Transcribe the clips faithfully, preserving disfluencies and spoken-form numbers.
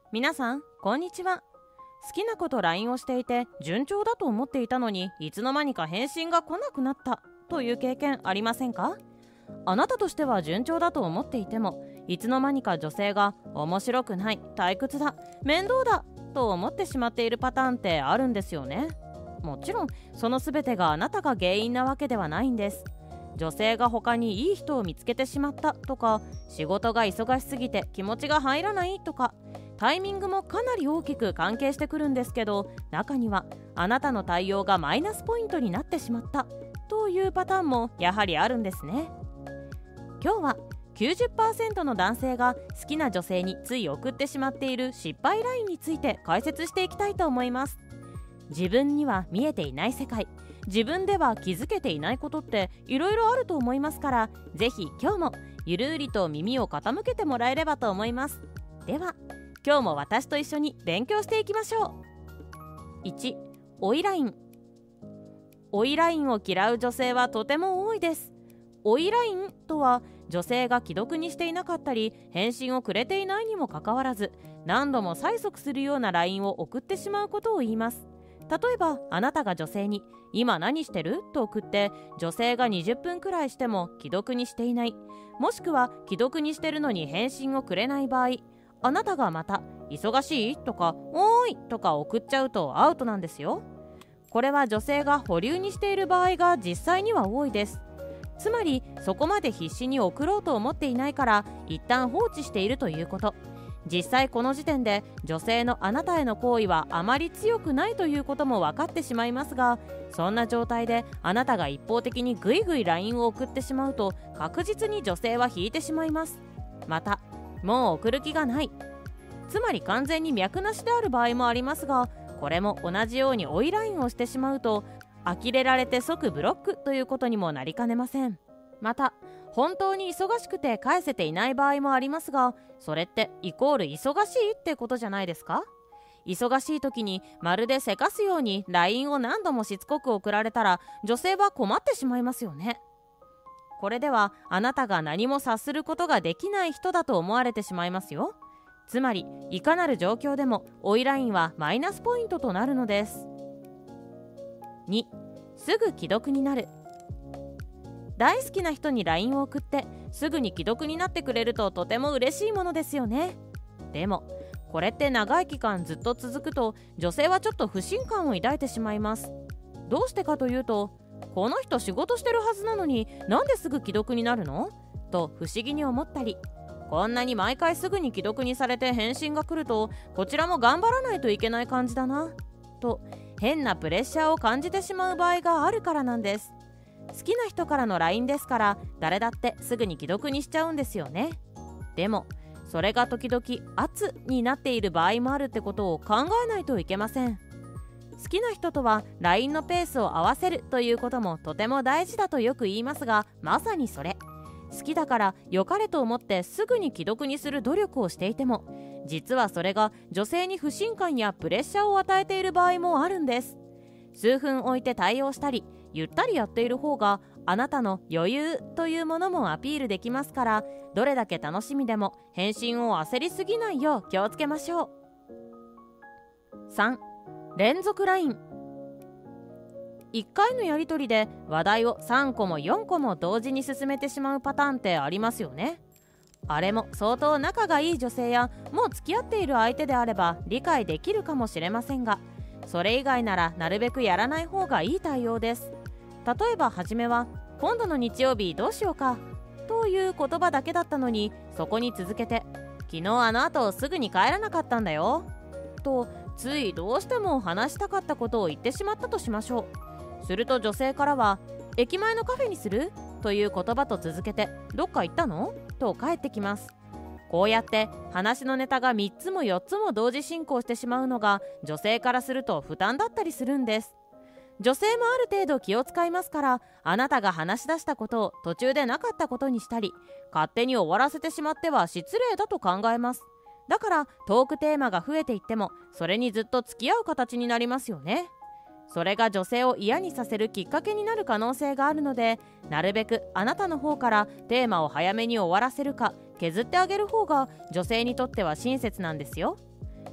皆さんこんにちは。好きな子と ライン をしていて順調だと思っていたのに、いつの間にか返信が来なくなったという経験ありませんか？あなたとしては順調だと思っていても、いつの間にか女性が面白くない、退屈だ、面倒だと思ってしまっているパターンってあるんですよね。もちろんその全てがあなたが原因なわけではないんです。女性が他にいい人を見つけてしまったとか、仕事が忙しすぎて気持ちが入らないとか、タイミングもかなり大きく関係してくるんですけど、中にはあなたの対応がマイナスポイントになってしまったというパターンもやはりあるんですね。今日は きゅうじゅっパーセント の男性が好きな女性につい送ってしまっている失敗ラインについて解説していきたいと思います。自分には見えていない世界、自分では気づけていないことっていろいろあると思いますから、ぜひ今日もゆるうりと耳を傾けてもらえればと思います。では今日も私と一緒に勉強していきましょう。いち、追いライン。追いラインを嫌う女性はとても多いです。追いラインとは、女性が既読にしていなかったり返信をくれていないにもかかわらず、何度も催促するような ライン を送ってしまうことを言います。例えばあなたが女性に今何してると送って、女性がにじゅっぷんくらいしても既読にしていない、もしくは既読にしてるのに返信をくれない場合、あなたがまた忙しいとかおーいとか送っちゃうとアウトなんですよ。これは女性が保留にしている場合が実際には多いです。つまりそこまで必死に送ろうと思っていないから、一旦放置しているということ。実際この時点で女性のあなたへの好意はあまり強くないということも分かってしまいますが、そんな状態であなたが一方的にぐいぐい ライン を送ってしまうと、確実に女性は引いてしまいます。またもう送る気がない、つまり完全に脈なしである場合もありますが、これも同じように追いラインをしてしまうと、呆れられて即ブロックということにもなりかねません。また本当に忙しくて返せていない場合もありますが、それってイコール忙しいってことじゃないですか？忙しい時にまるでせかすように ライン を何度もしつこく送られたら、女性は困ってしまいますよね。これではあなたが何も察することができない人だと思われてしまいますよ。つまりいかなる状況でも追いラインはマイナスポイントとなるのです。に、すぐ既読になる。大好きな人に ライン を送ってすぐに既読になってくれるととても嬉しいものですよね。でもこれって長い期間ずっと続くと、女性はちょっと不信感を抱いてしまいます。どうしてかというと、この人仕事してるはずなのになんですぐ既読になるのと不思議に思ったり、こんなに毎回すぐに既読にされて返信が来ると、こちらも頑張らないといけない感じだなと変なプレッシャーを感じてしまう場合があるからなんです。好きな人からの ライン ですから、誰だってすぐに既読にしちゃうんですよね。でもそれが時々圧になっている場合もあるってことを考えないといけません。好きな人とは ライン のペースを合わせるということもとても大事だとよく言いますが、まさにそれ。好きだから良かれと思ってすぐに既読にする努力をしていても、実はそれが女性に不信感やプレッシャーを与えている場合もあるんです。数分置いて対応したりゆったりやっている方が、あなたの余裕というものもアピールできますから、どれだけ楽しみでも返信を焦りすぎないよう気をつけましょう。さん、連続 ライン。いっかいのやり取りで話題をさんこもよんこも同時に進めてしまうパターンってありますよね。あれも相当仲がいい女性やもう付き合っている相手であれば理解できるかもしれませんが、それ以外ならなるべくやらない方がいい対応です。例えば初めは今度の日曜日どうしようかという言葉だけだったのに、そこに続けて昨日あの後すぐに帰らなかったんだよと、ついどうしても話したかったことを言ってしまったとしましょう。すると女性からは、駅前のカフェにするという言葉と続けて、どっか行ったのと返ってきます。こうやって話のネタがみっつもよっつも同時進行してしまうのが、女性からすると負担だったりするんです。女性もある程度気を使いますから、あなたが話し出したことを途中でなかったことにしたり、勝手に終わらせてしまっては失礼だと考えます。だからトークテーマが増えていっても、それにずっと付き合う形になりますよね。それが女性を嫌にさせるきっかけになる可能性があるので、なるべくあなたの方からテーマを早めに終わらせるか削ってあげる方が女性にとっては親切なんですよ。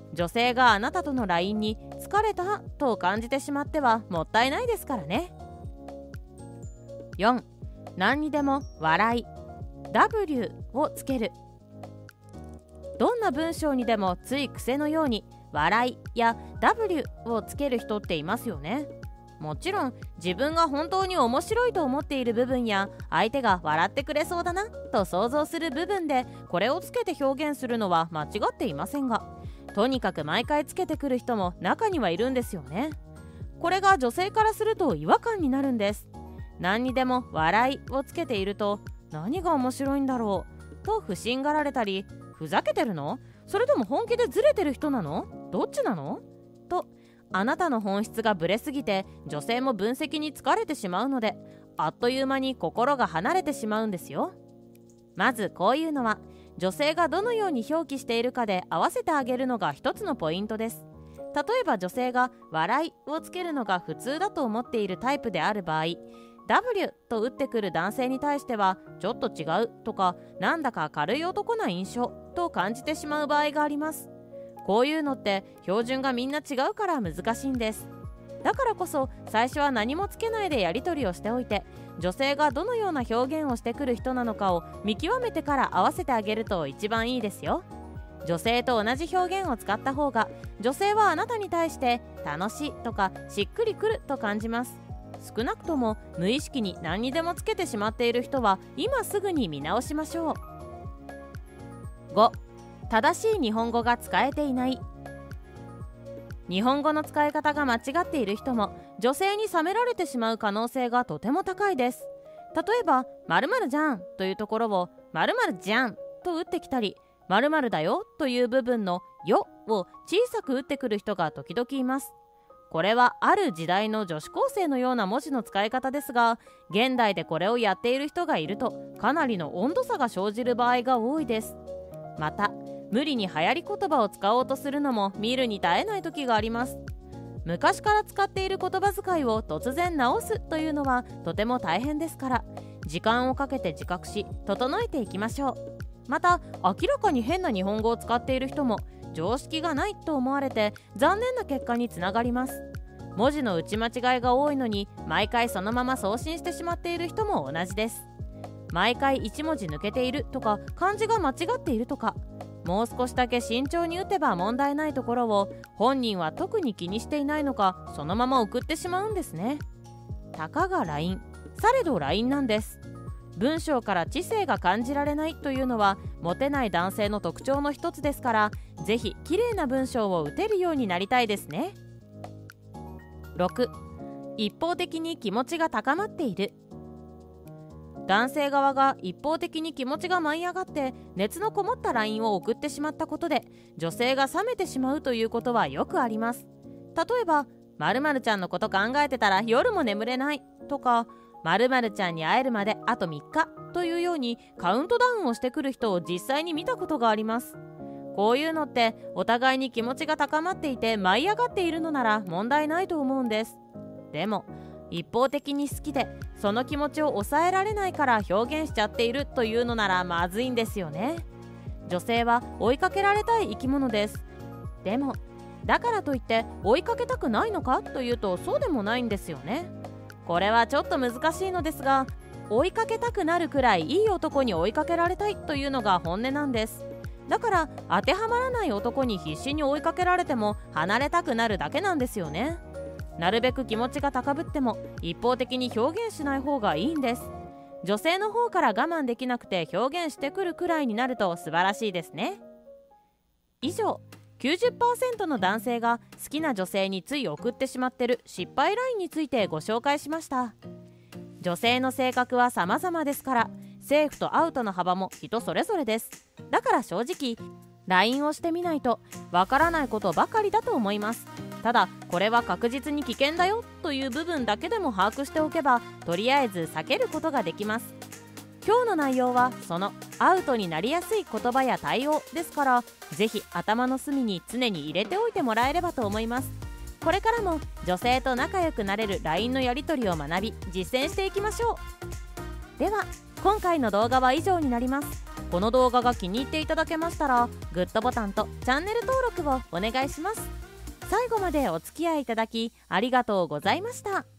女性があなたとの ライン に疲れたと感じてしまってはもったいないですからね。よん、何にでも笑い ダブリュー をつける。どんな文章にでもつい癖のように笑いや ダブリュー をつける人っていますよね。もちろん自分が本当に面白いと思っている部分や相手が笑ってくれそうだなと想像する部分でこれをつけて表現するのは間違っていませんが、とにかく毎回つけてくる人も中にはいるんですよね。これが女性からすると違和感になるんです。何にでも笑いをつけていると何が面白いんだろうと不審がられたり、ふざけてるの？それとも本気でずれてる人なの？どっちなの？とあなたの本質がブレすぎて女性も分析に疲れてしまうので、あっという間に心が離れてしまうんですよ。まずこういうのは女性がどのように表記しているかで合わせてあげるのが一つのポイントです。例えば女性が笑いをつけるのが普通だと思っているタイプである場合、ダブリュー と打ってくる男性に対してはちょっと違うとか、なんだか軽い男な印象と感じてしまう場合があります。こういうのって標準がみんな違うから難しいんです。だからこそ最初は何もつけないでやり取りをしておいて、女性がどのような表現をしてくる人なのかを見極めてから合わせてあげると一番いいですよ。女性と同じ表現を使った方が女性はあなたに対して楽しいとかしっくりくると感じます。少なくとも無意識に何にでもつけてしまっている人は今すぐに見直しましょう。ご、正しい日本語が使えていない。日本語の使い方が間違っている人も女性に冷められてしまう可能性がとても高いです。例えば〇〇じゃんというところを〇〇じゃんと打ってきたり、〇〇だよという部分のよを小さく打ってくる人が時々います。これはある時代の女子高生のような文字の使い方ですが、現代でこれをやっている人がいるとかなりの温度差が生じる場合が多いです。また無理に流行り言葉を使おうとするのも見るに耐えない時があります。昔から使っている言葉遣いを突然直すというのはとても大変ですから、時間をかけて自覚し整えていきましょう。また明らかに変な日本語を使っている人も常識がないと思われて残念な結果につながります。文字の打ち間違いが多いのに毎回そのまま送信してしまっている人も同じです。毎回いち文字抜けているとか漢字が間違っているとか、もう少しだけ慎重に打てば問題ないところを本人は特に気にしていないのかそのまま送ってしまうんですね。たかが ライン、 されど ライン なんです。文章から知性が感じられないというのはモテない男性の特徴の一つですから、ぜひ綺麗な文章を打てるようになりたいですね。ろく、一方的に気持ちが高まっている。男性側が一方的に気持ちが舞い上がって熱のこもった ライン を送ってしまったことで女性が冷めてしまうということはよくあります。例えば〇〇ちゃんのこと考えてたら夜も眠れないとか、〇〇ちゃんに会えるまであとみっかというようにカウントダウンをしてくる人を実際に見たことがあります。こういうのってお互いに気持ちが高まっていて舞い上がっているのなら問題ないと思うんです。でも一方的に好きでその気持ちを抑えられないから表現しちゃっているというのならまずいんですよね。女性は追いかけられたい生き物です。でもだからといって追いかけたくないのかというとそうでもないんですよね。これはちょっと難しいのですが、追いかけたくなるくらいいい男に追いかけられたいというのが本音なんです。だから当てはまらない男に必死に追いかけられても離れたくなるだけなんですよね。なるべく気持ちが高ぶっても一方的に表現しない方がいいんです。女性の方から我慢できなくて表現してくるくらいになると素晴らしいですね。以上、きゅうじゅっパーセント の男性が好きな女性につい送ってしまってる失敗ラインについてご紹介しました。女性の性格は様々ですから、セーフとアウトの幅も人それぞれです。だから正直 ライン をしてみないとわからないことばかりだと思います。ただこれは確実に危険だよという部分だけでも把握しておけばとりあえず避けることができます。今日の内容はそのアウトになりやすい言葉や対応ですから、ぜひ頭の隅に常に入れておいてもらえればと思います。これからも女性と仲良くなれる ライン のやり取りを学び実践していきましょう。では今回の動画は以上になります。 この動画が気に入っていただけましたらグッドボタンとチャンネル登録をお願いします。最後までお付き合いいただきありがとうございました。